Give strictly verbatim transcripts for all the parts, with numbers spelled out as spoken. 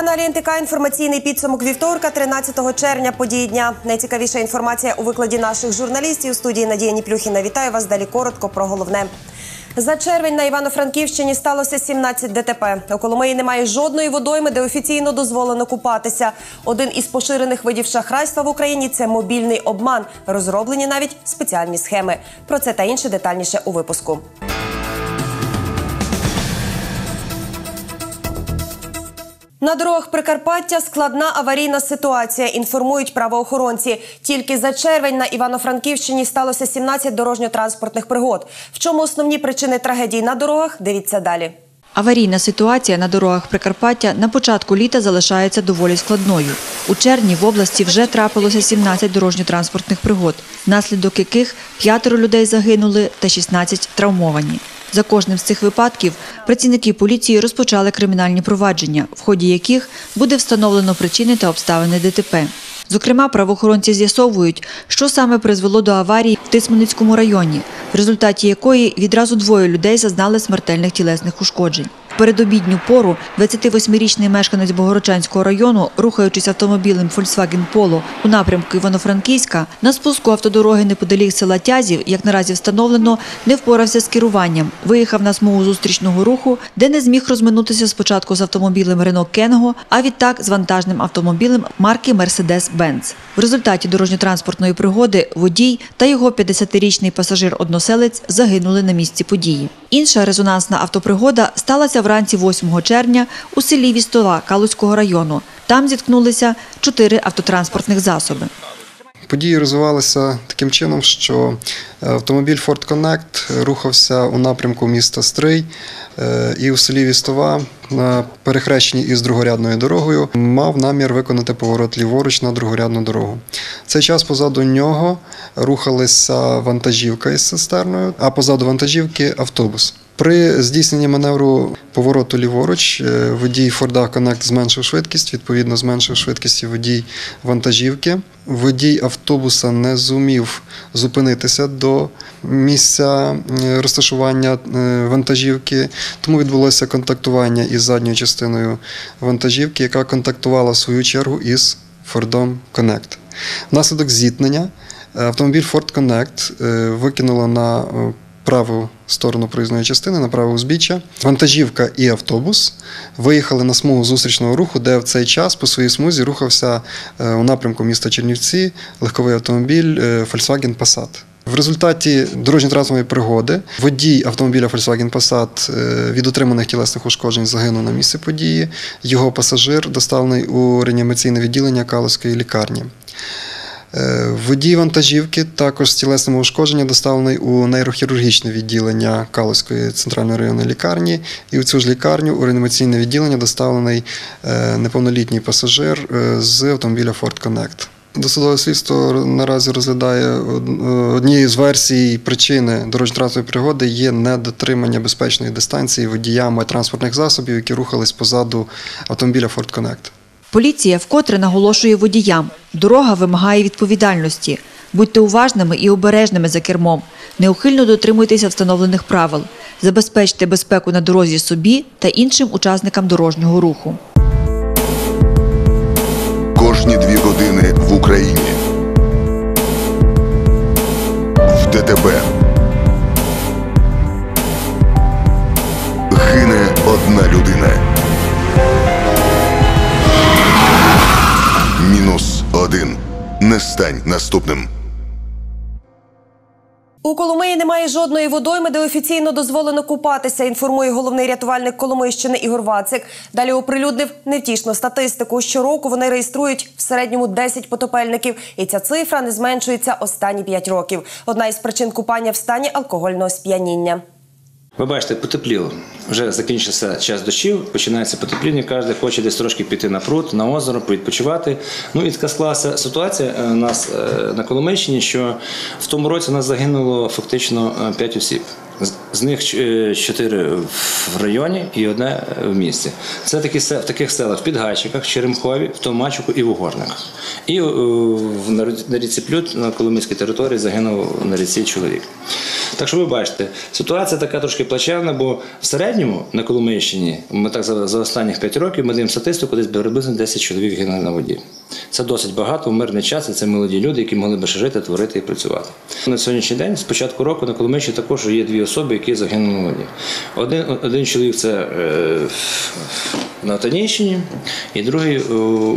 телеканалі ен те ка інформаційний підсумок вівторка, тринадцятого червня, події дня. Найцікавіша інформація у викладі наших журналістів. У студії Надія Ніплюхіна. Вітаю вас. Далі коротко про головне. За червень на Івано-Франківщині сталося сімнадцять де те пе. У Коломиї немає жодної водойми, де офіційно дозволено купатися. Один із поширених видів шахрайства в Україні – це мобільний обман. Розроблені навіть спеціальні схеми. Про це та інше детальніше у випуску. На дорогах Прикарпаття складна аварійна ситуація, інформують правоохоронці. Тільки за червень на Івано-Франківщині сталося сімнадцять дорожньо-транспортних пригод. В чому основні причини трагедій на дорогах – дивіться далі. Аварійна ситуація на дорогах Прикарпаття на початку літа залишається доволі складною. У червні в області вже трапилося сімнадцять дорожньо-транспортних пригод, внаслідок яких п'ятеро людей загинули та шістнадцять травмовані. За кожним з цих випадків працівники поліції розпочали кримінальні провадження, в ході яких буде встановлено причини та обставини де те пе. Зокрема, правоохоронці з'ясовують, що саме призвело до аварії в Тисменицькому районі, в результаті якої відразу двоє людей зазнали смертельних тілесних ушкоджень. В передобідню пору двадцятивосьмирічний мешканець Богородчанського району, рухаючись автомобілем Volkswagen Polo у напрямку Івано-Франківська, на спуску автодороги неподалік села Тязів, як наразі встановлено, не впорався з керуванням, виїхав на смугу зустрічного руху, де не зміг розминутися спочатку з автомобілем Renault Kengo, а відтак з вантажним автомобілем марки Mercedes-Benz. В результаті дорожньо-транспортної пригоди водій та його п'ятдесятирічний пасажир-односелець загинули на місці події. Інша резонансна автопригода сталася вранці восьмого червня у селі Вістова Калузького району. Там зіткнулися чотири автотранспортних засоби. Події розвивалися таким чином, що автомобіль Ford Connect рухався у напрямку міста Стрий і у селі Вістова на перехрещенні із другорядною дорогою мав намір виконати поворот ліворуч на другорядну дорогу. В цей час позаду нього рухалася вантажівка із цистерною, а позаду вантажівки – автобус. При здійсненні маневру повороту ліворуч водій Ford Connect зменшив швидкість, відповідно зменшив швидкість і водій вантажівки. Водій автобуса не зумів зупинитися до місця розташування вантажівки, тому відбулося контактування із задньою частиною вантажівки, яка контактувала в свою чергу із Ford Connect. Внаслідок зіткнення автомобіль Ford Connect викинуло на праву сторону проїзної частини, на праве узбіччя. Вантажівка і автобус виїхали на смугу зустрічного руху, де в цей час по своїй смузі рухався у напрямку міста Чернівці легковий автомобіль Volkswagen Passat. В результаті дорожньо-транспортної пригоди водій автомобіля Volkswagen Passat від отриманих тілесних ушкоджень загинув на місці події. Його пасажир доставлений у реанімаційне відділення Калузької лікарні. Водій вантажівки також з тілесними ушкодженнями доставлений у нейрохірургічне відділення Калузької центральної районної лікарні. І у цю ж лікарню у реанімаційне відділення доставлений неповнолітній пасажир з автомобіля Ford Connect. Досудове слідство наразі розглядає однією з версій причини дорожньо-транспортної пригоди є недотримання безпечної дистанції водіями транспортних засобів, які рухались позаду автомобіля Ford Connect. Поліція вкотре наголошує водіям – дорога вимагає відповідальності. Будьте уважними і обережними за кермом. Неухильно дотримуйтеся встановлених правил. Забезпечте безпеку на дорозі собі та іншим учасникам дорожнього руху. Кожні дві години в Україні. В де те пе. Гине одна людина. Мінус один. Не стань наступним. У Коломиї немає жодної водойми, де офіційно дозволено купатися, інформує головний рятувальник Коломийщини Ігор Вацик. Далі оприлюднив невтішну статистику. Щороку вони реєструють в середньому десять потопельників. І ця цифра не зменшується останні п'ять років. Одна із причин купання в стані алкогольного сп'яніння. Ви бачите, потепліло. Вже закінчився час дощів, починається потепління, кожен хоче десь трошки піти на пруд, на озеро, відпочивати. Ну і така склалася ситуація у нас на Коломийщині, що в тому році у нас загинуло фактично п'ять осіб. З них чотири в районі і одне в місті. Це такі, в таких селах в Підгайчиках, Черемхові, в Томачуку і в Угорниках. І на ріці Плют на Коломийській території загинув на ріці чоловік. Так що ви бачите, ситуація така трошки плачевна, бо в середньому на Коломийщині, ми так за, за останніх п'ять років, ми даємо статистику, десь приблизно десять чоловік гине на воді. Це досить багато в мирний час, і це молоді люди, які могли б ще жити, творити і працювати. На сьогоднішній день, з початку року, на Коломийщині також є дві особи, які загинули на воді. Один, один чоловік – це е, на Отанійщині, і другий е,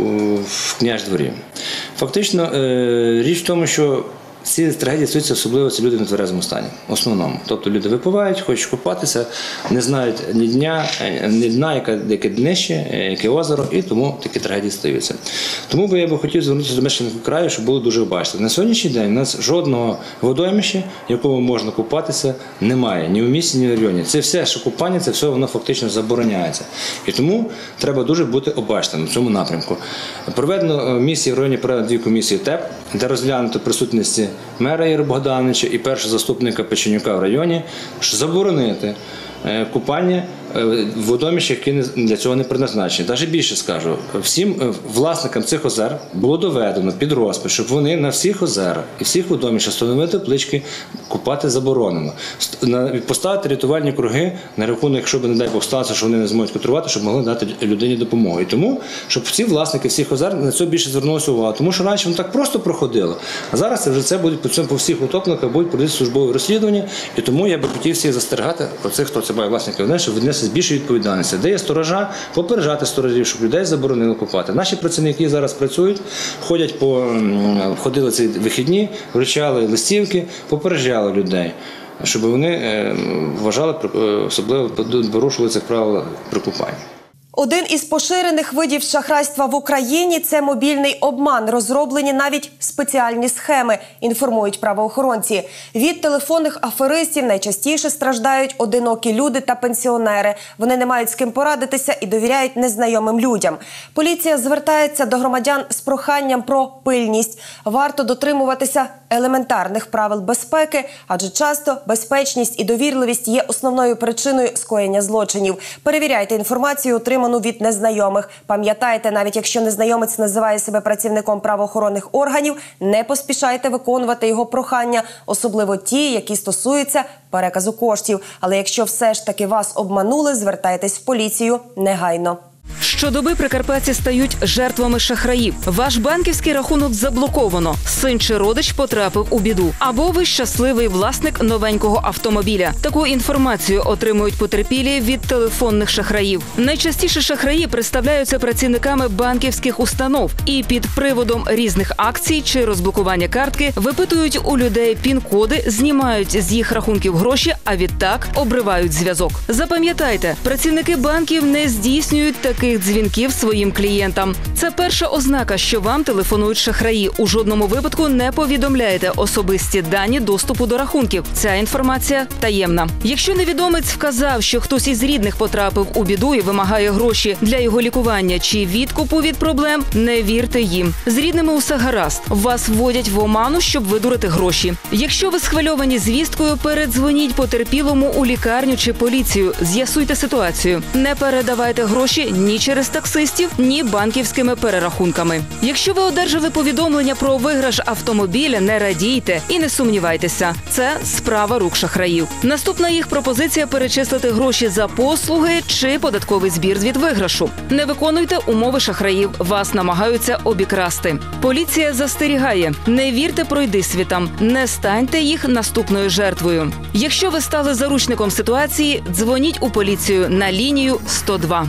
в Княждворі. Фактично, е, річ в тому, що ці трагедії стаються особливо це люди в нетверезому стані, в основному. Тобто люди випивають, хочуть купатися, не знають ні дня, ні дна, яке, яке днище, яке озеро, і тому такі трагедії стаються. Тому би я би хотів звернутися до мешканців краю, щоб було дуже обачно. На сьогоднішній день у нас жодного водоймища, в якому можна купатися, немає. Ні в місті, ні в районі. Це все, що купання, це все воно фактично забороняється. І тому треба дуже бути обачним в цьому напрямку. Проведено місії в районі, проведено дві комісії ТЕП, де розглянуто присутності мера Ігоря Богдановича і першого заступника Печенюка в районі, заборонити купання в водоймищах, які для цього не призначені. Навіть більше скажу, всім власникам цих озер було доведено під розпис, щоб вони на всіх озерах і всіх водоймищах встановили таблички «Купати заборонено». Поставити рятувальні круги на рахунок, якщо б, не дай Бог, сталося, що вони не зможуть контролювати, щоб могли дати людині допомогу. І тому, щоб всі власники всіх озер на це більше звернулися увагу. Тому що раніше воно так просто проходило, а зараз це вже це будуть по цьому по всіх утопниках будуть проводити службові розслідування. І тому я би хотів всіх застерігати оцих, хто це має власників, щоб віднесли більше відповідальності. Де є сторожа, попереджати сторожів, щоб людей заборонили купати. Наші працівники зараз працюють, ходять по ходили ці вихідні, вручали листівки, попереджали людей, щоб вони вважали, особливо порушували цих правил при купанні. Один із поширених видів шахрайства в Україні – це мобільний обман. Розроблені навіть спеціальні схеми, інформують правоохоронці. Від телефонних аферистів найчастіше страждають одинокі люди та пенсіонери. Вони не мають з ким порадитися і довіряють незнайомим людям. Поліція звертається до громадян з проханням про пильність. Варто дотримуватися елементарних правил безпеки, адже часто безпечність і довірливість є основною причиною скоєння злочинів. Перевіряйте інформацію, отриману від незнайомих. Пам'ятайте, навіть якщо незнайомець називає себе працівником правоохоронних органів, не поспішайте виконувати його прохання, особливо ті, які стосуються переказу коштів. Але якщо все ж таки вас обманули, звертайтесь в поліцію негайно. Щодоби прикарпатці стають жертвами шахраїв. Ваш банківський рахунок заблоковано. Син чи родич потрапив у біду. Або ви щасливий власник новенького автомобіля. Таку інформацію отримують потерпілі від телефонних шахраїв. Найчастіше шахраї представляються працівниками банківських установ і під приводом різних акцій чи розблокування картки випитують у людей пін-коди, знімають з їх рахунків гроші, а відтак обривають зв'язок. Запам'ятайте, працівники банків не здійснюють таких дзвінків своїм клієнтам. Це перша ознака, що вам телефонують шахраї. У жодному випадку не повідомляйте особисті дані доступу до рахунків. Ця інформація таємна. Якщо невідомець вказав, що хтось із рідних потрапив у біду і вимагає гроші для його лікування чи відкупу від проблем, не вірте їм. З рідними усе гаразд. Вас вводять в оману, щоб видурити гроші. Якщо ви схвильовані звісткою, передзвоніть потерпілому у лікарню чи поліцію. З'ясуйте ситуацію. Не передавайте гроші ні через таксистів, ні банківськими перерахунками. Якщо ви одержали повідомлення про виграш автомобіля, не радійте і не сумнівайтеся. Це справа рук шахраїв. Наступна їх пропозиція – перечислити гроші за послуги чи податковий збір від виграшу. Не виконуйте умови шахраїв. Вас намагаються обікрасти. Поліція застерігає. Не вірте пройдисвітам. Не станьте їх наступною жертвою. Якщо ви стали заручником ситуації, дзвоніть у поліцію на лінію сто два.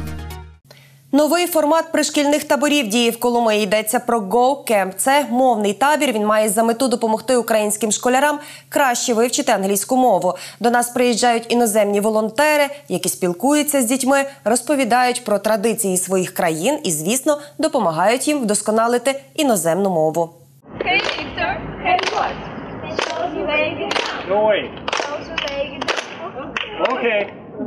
Новий формат пришкільних таборів діє в Коломиї. Йдеться про Go Camp. Це мовний табір. Він має за мету допомогти українським школярам краще вивчити англійську мову. До нас приїжджають іноземні волонтери, які спілкуються з дітьми, розповідають про традиції своїх країн і, звісно, допомагають їм вдосконалити іноземну мову. Hey, Victor. Hey, what? No way. Okay.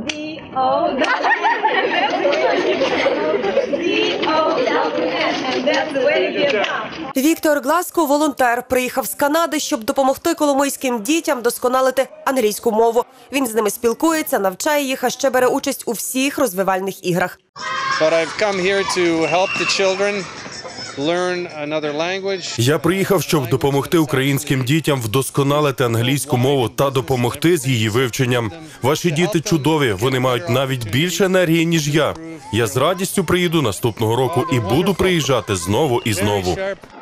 Віктор Гласко – волонтер. Приїхав з Канади, щоб допомогти коломийським дітям вдосконалити англійську мову. Він з ними спілкується, навчає їх, а ще бере участь у всіх розвивальних іграх. But I've come here to help the children Я приїхав, щоб допомогти українським дітям вдосконалити англійську мову та допомогти з її вивченням. Ваші діти чудові, вони мають навіть більше енергії, ніж я. Я з радістю приїду наступного року і буду приїжджати знову і знову.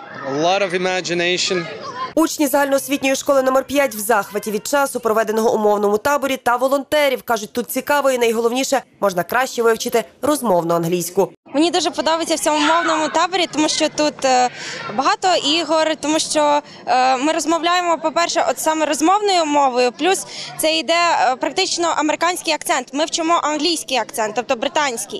Учні загальноосвітньої школи номер п'ять в захваті від часу, проведеного у мовному таборі, та волонтерів. Кажуть, тут цікаво і найголовніше – можна краще вивчити розмовну англійську. Мені дуже подобається в цьому мовному таборі, тому що тут багато ігор, тому що ми розмовляємо, по-перше, от саме розмовною мовою, плюс це йде практично американський акцент. Ми вчимо англійський акцент, тобто британський.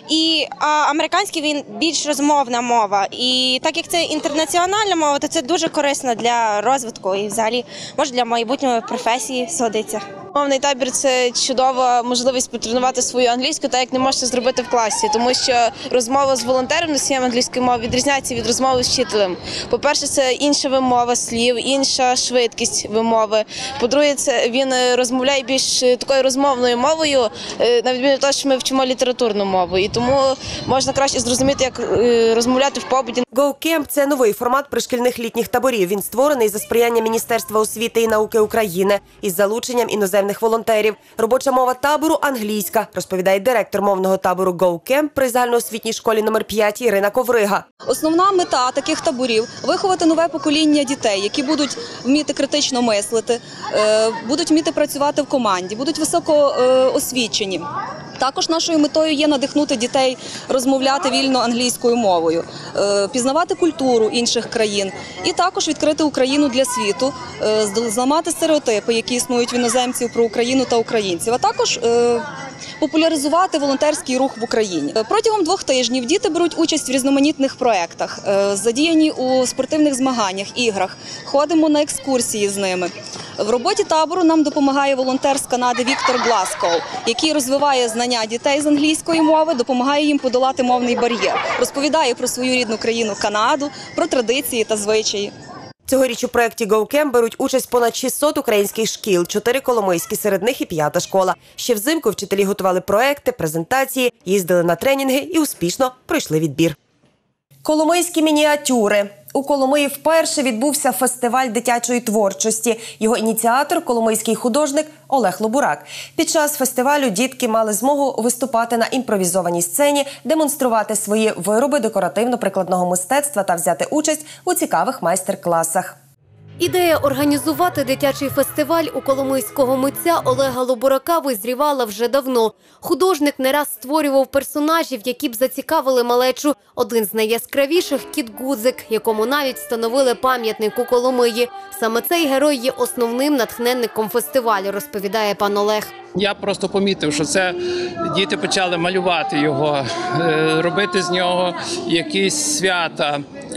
І а американський він більш розмовна мова. І так як це інтернаціональна мова, то це дуже корисно для розвитку і взагалі, може, для майбутньої професії сходиться. Мовний табір – це чудова можливість потренувати свою англійську, так як не можете зробити в класі, тому що розмова з волонтером носієм англійської мови відрізняється від розмови з вчителем. По-перше, це інша вимова слів, інша швидкість вимови. По-друге, це він розмовляє більш такою розмовною мовою, на відміну від того, що ми вчимо літературну мову, і тому можна краще зрозуміти, як розмовляти в побуті. GoCamp – це новий формат пришкільних літніх таборів. Він створений за сприяння Міністерства освіти і науки України із залученням іноземних волонтерів. Робоча мова табору – англійська, розповідає директор мовного табору GoCamp при загальноосвітній школі номер п'ять Ірина Коврига. Основна мета таких таборів – виховати нове покоління дітей, які будуть вміти критично мислити, будуть вміти працювати в команді, будуть високоосвічені. Також нашою метою є надихнути дітей розмовляти вільно англійською мовою, пізнавати культуру інших країн і також відкрити Україну для світу, зламати стереотипи, які існують в іноземців про Україну та українців, а також популяризувати волонтерський рух в Україні. Протягом двох тижнів діти беруть участь в різноманітних проєктах, задіяні у спортивних змаганнях, іграх, ходимо на екскурсії з ними. В роботі табору нам допомагає волонтер з Канади Віктор Гласкоу, який розвиває знання дітей з англійської мови, допомагає їм подолати мовний бар'єр, розповідає про свою рідну країну Канаду, про традиції та звичаї. Цьогоріч у проєкті GoCamp беруть участь понад шістсот українських шкіл, чотири коломийські, серед них і п'ята школа. Ще взимку вчителі готували проєкти, презентації, їздили на тренінги і успішно пройшли відбір. Коломийські мініатюри. У Коломиї вперше відбувся фестиваль дитячої творчості. Його ініціатор – коломийський художник Олег Лобурак. Під час фестивалю дітки мали змогу виступати на імпровізованій сцені, демонструвати свої вироби декоративно-прикладного мистецтва та взяти участь у цікавих майстер-класах. Ідея організувати дитячий фестиваль у коломийського митця Олега Лобурака визрівала вже давно. Художник не раз створював персонажів, які б зацікавили малечу. Один з найяскравіших – кіт Гудзик, якому навіть встановили пам'ятник у Коломиї. Саме цей герой є основним натхненником фестивалю, розповідає пан Олег. Я просто помітив, що це діти почали малювати його, робити з нього якісь свята,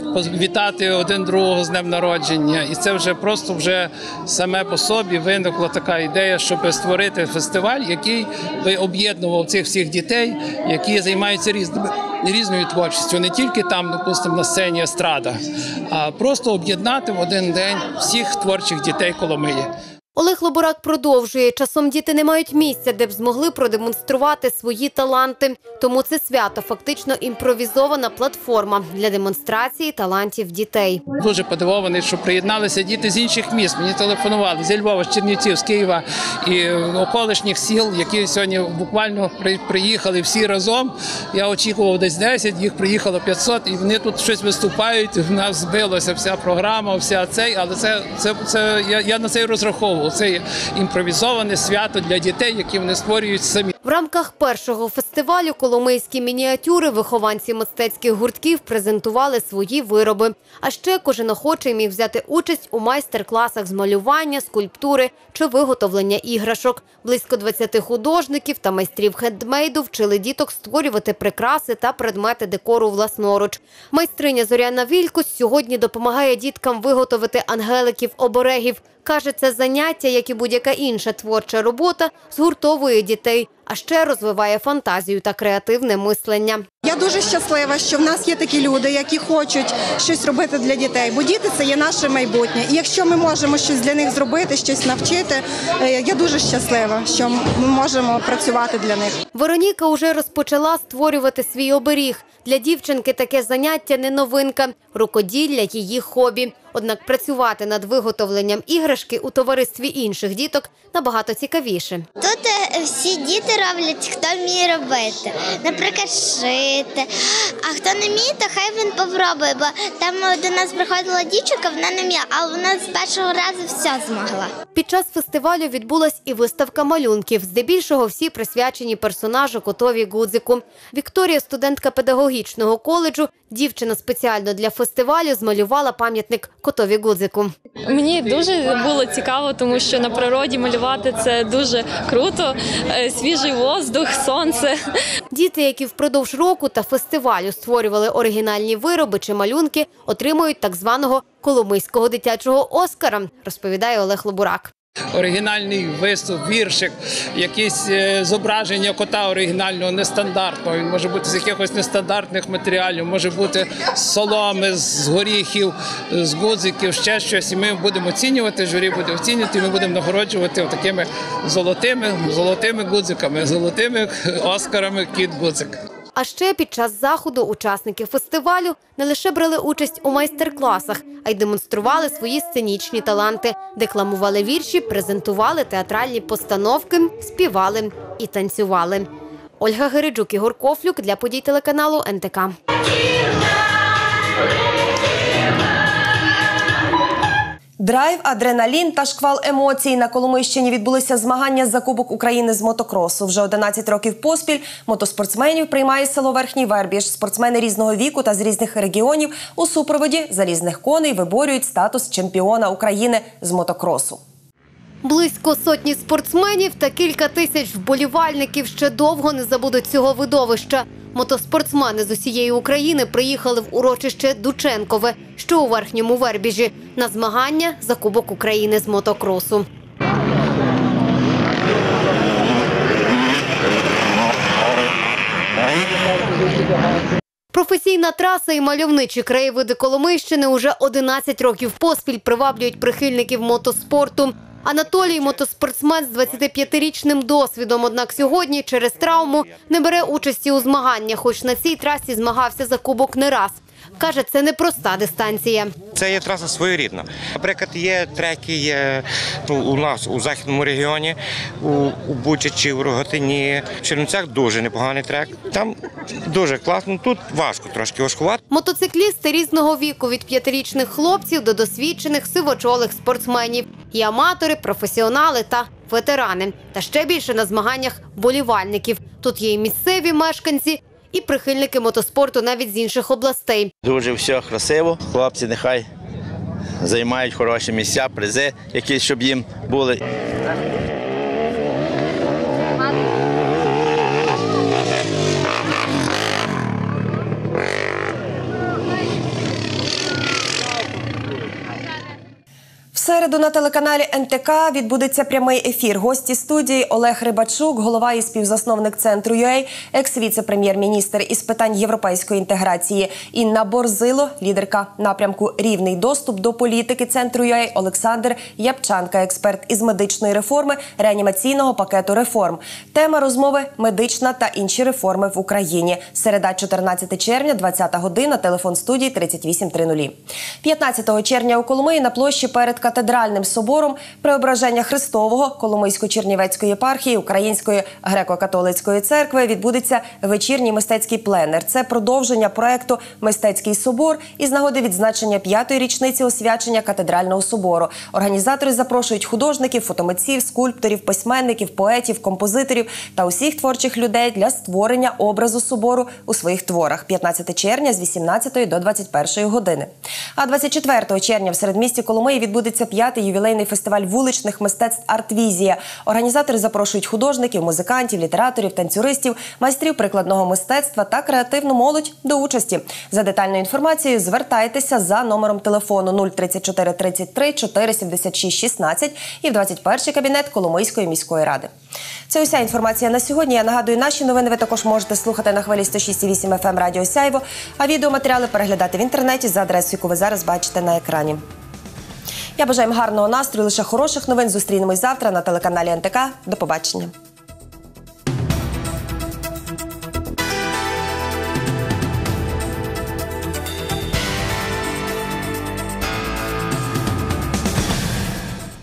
вітати один другого з днем народження. І це вже просто вже саме по собі виникла така ідея, щоб створити фестиваль, який би об'єднував цих всіх дітей, які займаються різними, різною творчістю. Не тільки там, допустимо, на сцені естрада, а просто об'єднати в один день всіх творчих дітей Коломиї. Олег Лобурак продовжує. Часом діти не мають місця, де б змогли продемонструвати свої таланти. Тому це свято – фактично імпровізована платформа для демонстрації талантів дітей. Дуже подивований, що приєдналися діти з інших міст. Мені телефонували зі Львова, з Чернівців, з Києва і околишніх сіл, які сьогодні буквально приїхали всі разом. Я очікував десь десять, їх приїхало п'ятсот, і вони тут щось виступають. В нас збилася вся програма, вся цей, але це, це, це я, я на це і розраховував. Це імпровізоване свято для дітей, які вони створюють самі. В рамках першого фестивалю коломийські мініатюри вихованці мистецьких гуртків презентували свої вироби. А ще кожен охочий міг взяти участь у майстер-класах з малювання, скульптури чи виготовлення іграшок. Близько двадцяти художників та майстрів хендмейду вчили діток створювати прикраси та предмети декору власноруч. Майстриня Зоряна Вількус сьогодні допомагає діткам виготовити ангеликів-оберегів. Каже, це заняття, як і будь-яка інша творча робота, згуртовує дітей, а ще розвиває фантазію та креативне мислення. Я дуже щаслива, що в нас є такі люди, які хочуть щось робити для дітей, бо діти – це є наше майбутнє. І якщо ми можемо щось для них зробити, щось навчити, я дуже щаслива, що ми можемо працювати для них. Вероніка уже розпочала створювати свій оберіг. Для дівчинки таке заняття не новинка – рукоділля – її хобі. Однак працювати над виготовленням іграшки у товаристві інших діток набагато цікавіше. Тут всі діти роблять, хто вміє робити. Наприклад, шити. А хто не вміє, то хай він попробує, бо там до нас приходила дівчинка, вона не вміла, а вона з першого разу все змогла. Під час фестивалю відбулась і виставка малюнків. Здебільшого всі присвячені персонажу котові Гудзику. Вікторія – студентка педагогічного коледжу. Дівчина спеціально для фестивалю змалювала пам'ятник котові Гудзику. Мені дуже було цікаво, тому що на природі малювати – це дуже круто. Свіжий воздух, сонце. Діти, які впродовж року та фестивалю створювали оригінальні вироби чи малюнки, отримують так званого Коломийського дитячого Оскара, розповідає Олег Лобурак. Оригінальний виступ, віршик, якісь зображення кота оригінального, нестандартного. Він може бути з якихось нестандартних матеріалів, може бути з соломи, з горіхів, з гудзиків, ще щось. І ми будемо оцінювати, журі буде оцінювати, і ми будемо нагороджувати такими золотими, золотими гудзиками, золотими Оскарами кіт Гудзик. А ще під час заходу учасники фестивалю не лише брали участь у майстер-класах, а й демонстрували свої сценічні таланти, декламували вірші, презентували театральні постановки, співали і танцювали. Ольга Гереджук, Ігор Кофлюк для подій телеканалу ен те ка. Драйв, адреналін та шквал емоцій. На Коломийщині відбулися змагання за Кубок України з мотокросу. Вже одинадцять років поспіль мотоспортсменів приймає село Верхній Вербіж. Спортсмени різного віку та з різних регіонів у супроводі залізних коней виборюють статус чемпіона України з мотокросу. Близько сотні спортсменів та кілька тисяч вболівальників ще довго не забудуть цього видовища. Мотоспортсмени з усієї України приїхали в урочище Дученкове, що у Верхньому Вербіжі, на змагання за Кубок України з мотокросу. Професійна траса і мальовничі краєвиди Коломийщини уже одинадцять років поспіль приваблюють прихильників мотоспорту. Анатолій – мотоспортсмен з двадцятип'ятирічним досвідом, однак сьогодні через травму не бере участі у змаганнях, хоч на цій трасі змагався за кубок не раз. Каже, це непроста дистанція. Це є траса своєрідна. Наприклад, є треки є, ну, у нас у Західному регіоні, у, у Бучачі, у Рогатині. В Чернівцях дуже непоганий трек. Там дуже класно, тут важко трошки важкувати. Мотоциклісти різного віку – від п'ятирічних хлопців до досвідчених сивочолих спортсменів. І аматори, професіонали та ветерани. Та ще більше на змаганнях болівальників. Тут є і місцеві мешканці, і прихильники мотоспорту навіть з інших областей. Дуже все красиво. Хлопці нехай займають хороші місця, призи, які щоб їм були. В середу на телеканалі ен те ка відбудеться прямий ефір. Гості студії Олег Рибачук, голова і співзасновник центру ю ей, екс-віце-прем'єр-міністр із питань європейської інтеграції Інна Борзило, лідерка напрямку «Рівний доступ до політики» центру ю ей Олександр Япчанка, експерт із медичної реформи, реанімаційного пакету реформ. Тема розмови – медична та інші реформи в Україні. Середа, чотирнадцяте червня, двадцята година, телефон студії тридцять вісім тридцять. п'ятнадцятого червня у Коломиї на площі перед Катедральним собором Преображення Христового Коломийсько-Чернівецької єпархії Української греко-католицької церкви відбудеться вечірній мистецький пленер. Це продовження проекту «Мистецький собор» із нагоди відзначення п'ятої річниці освячення Катедрального собору. Організатори запрошують художників, фотомитців, скульпторів, письменників, поетів, композиторів та усіх творчих людей для створення образу собору у своїх творах. п'ятнадцяте червня з вісімнадцятої до двадцять першої години. А двадцять четвертого червня в середмісті Коломиї відбудеться відбувається п'ятий ювілейний фестиваль вуличних мистецтв «Арт-Візія». Організатори запрошують художників, музикантів, літераторів, танцюристів, майстрів прикладного мистецтва та креативну молодь до участі. За детальною інформацією звертайтеся за номером телефону нуль тридцять чотири тридцять три чотири сімдесят шість шістнадцять і в двадцять перший кабінет Коломийської міської ради. Це уся інформація на сьогодні. Я нагадую, наші новини ви також можете слухати на хвилі сто шість і вісім еф ем Радіо Сяйво, а відеоматеріали переглядати в інтернеті за адресою, яку ви зараз бачите на екрані. Я бажаю вам гарного настрою, лише хороших новин. Зустрінемось завтра на телеканалі ен те ка. До побачення.